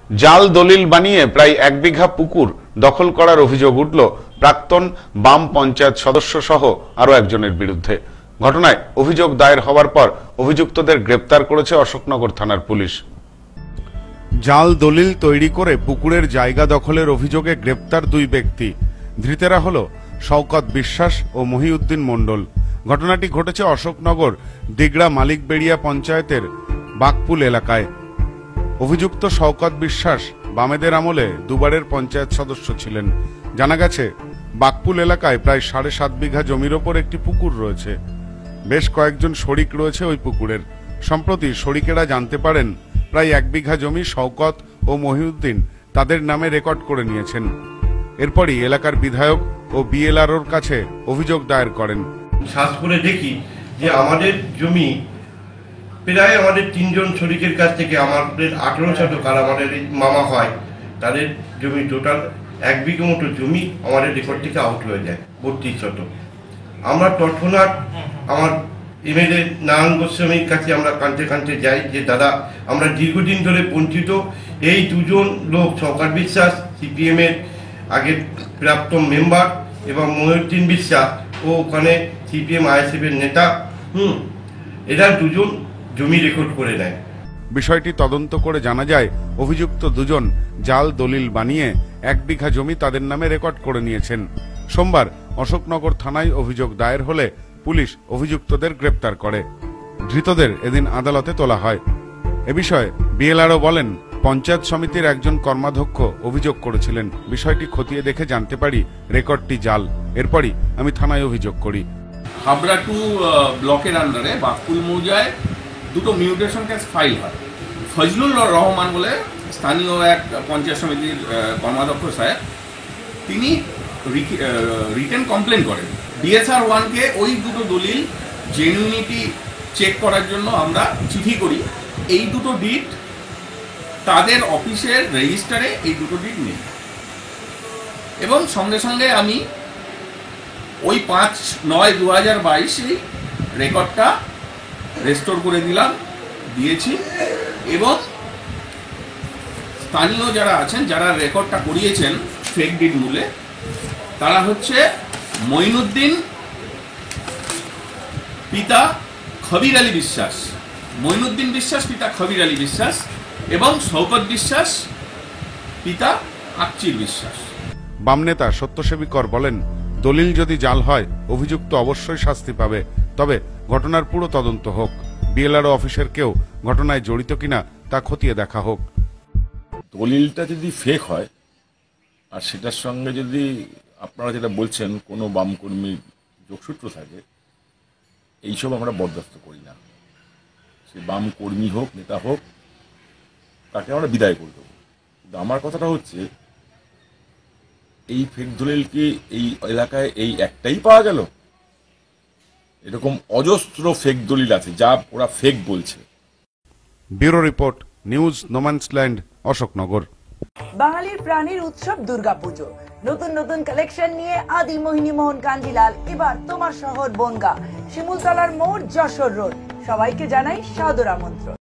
জাল দলিল বানিয়ে প্রায় 1 বিঘা পুকুর দখল করার অভিযোগ উঠল প্রাক্তন বাম পঞ্চায়েত সদস্য সহ আরো একজনের বিরুদ্ধে। ঘটনায় অভিযোগ দায়ের হওয়ার পর অভিযুক্তদের গ্রেপ্তার করেছে অশোকনগর থানার পুলিশ। জাল দলিল তৈরি করে পুকুরের জায়গা দখলের অভিযোগে গ্রেপ্তার 2 ব্যক্তি। ধৃতেরা হল শওকত বিশ্বাস ও মহিউদ্দিন মণ্ডল। ঘটনাটি ঘটেছে অশোকনগর দিগড়া মালিকবেড়িয়া পঞ্চায়েতের বাকপুল এলাকায়। অভিযুক্ত শওকত বিশ্বাস বামেদের আমলে দুবারের পঞ্চায়েত সদস্য ছিলেন। জানা গেছে বাকপুল এলাকায় প্রায় 7.5 বিঘা জমির ওপর একটি পুকুর রয়েছে। বেশ কয়েকজন শরিক রয়েছে ওই পুকুরের। সম্প্রতি শরিকেরা জানতে পারেন প্রায় 1 বিঘা জমি শওকত ও মহিউদ্দিন তাদের নামে রেকর্ড করে নিয়েছেন। এরপরই এলাকার বিধায়ক ও বিএলআরওর কাছে অভিযোগ দায়ের করেন। সার্চ করে দেখি যে আমাদের জমি প্রায় আমাদের 3 জন শরিকের কাছ থেকে আমাদের 18 শতক, আর আমাদের মামা হয় তাদের জমি টোটাল 1 বিঘা মতো জমি আমাদের রেকর্ড থেকে আউট হয়ে যায় 32 শতক। আমরা তৎক্ষণাৎ আমার এমএলএ নারায়ণ গোস্বামীর কাছে আমরা কাঁদতে যাই যে দাদা, আমরা দীর্ঘদিন ধরে বঞ্চিত। এই 2 জন লোক, শওকত বিশ্বাস সিপিএম এর আগের প্রাক্তন মেম্বার এবং মহিউদ্দিন বিশ্বাস ও ওখানে সিপিএম আইএসএফ এর নেতা, এরা 2 জন জমি রেকর্ড করে নেয়। বিষয়টি তদন্ত করে জানা যায় অভিযুক্ত 2 জন জাল দলিল বানিয়ে 1 বিঘা জমি তাদের নামে রেকর্ড করে নিয়েছেন। সোমবার অশোকনগর থানায় অভিযোগ দায়ের হলে পুলিশ অভিযুক্তদের গ্রেপ্তার করে। ধৃতদের এদিন আদালতে তোলা হয়। এ বিষয়ে বিএলআরও বলেন, পঞ্চায়েত সমিতির একজন কর্মাধ্যক্ষ অভিযোগ করেছিলেন। বিষয়টি খতিয়ে দেখে জানতে পারি রেকর্ডটি জাল। এরপরই আমি থানায় অভিযোগ করি। হাবড়া 2 ব্লকের আন্ডারে বাকপুল মৌজায় 2টো মিউটেশন কেস ফাইল হয়। ফজলুল রহমান বলে স্থানীয় এক পঞ্চায়েত সমিতির কর্মাধ্যক্ষ সাহেব, তিনি রিটেন কমপ্লেন করেন। ডিএসআর 1-কে ওই 2টো দলিল জেনুইনিটি চেক করার জন্য আমরা চিঠি করি। এই 2টো ডিট তাদের অফিসের রেজিস্টারে এই 2টো ডিট নেই, এবং সঙ্গে সঙ্গে আমি ওই 5/9/2022 রেকর্ডটা রেস্টোর করে দিয়েছি। এবং স্থানীয় যারা আছেন, যারা রেকর্ডটা করিয়েছেন ফেক ডিড মূলে, তারা হচ্ছে মঈনুদ্দিন পিতা খবির আলী বিশ্বাস, মঈনুদ্দিন বিশ্বাস পিতা খবির আলী বিশ্বাস এবং শওকত বিশ্বাস পিতা আকচির বিশ্বাস। বাম নেতা সত্যসেবী কর বলেন, দলিল যদি জাল হয় অভিযুক্ত অবশ্যই শাস্তি পাবে, তবে ঘটনার পুরো তদন্ত হোক। বিএলআরও অফিসের কেউ ঘটনায় জড়িত কিনা তা খতিয়ে দেখা হোক। দলিলটা যদি ফেক হয় আর সেটার সঙ্গে যদি আপনারা যেটা বলছেন কোনো বাম কর্মীর যোগসূত্র থাকে, এইসব আমরা বরদাস্ত করি না। সে বাম কর্মী হোক, নেতা হোক, তাকে আমরা বিদায় করে দেবো। কিন্তু আমার কথাটা হচ্ছে, এই ফেক দলিল কি এই এলাকায় এই একটাই পাওয়া গেল? এরকম অজস্র ফেক দলিল আছে যা ওরা ফেক বলছে। Bureau report, news no man's land, Ashoknagar. বাঙালির প্রাণীর উৎসব দুর্গাপুজো। নতুন নতুন কালেকশন নিয়ে আদি মোহিনী মোহন কাঞ্জিলাল এবার তোমার শহর বনগাঁ, শিমুলতলার মোড়, যশোর রোড। সবাইকে জানাই সাদর আমন্ত্রণ।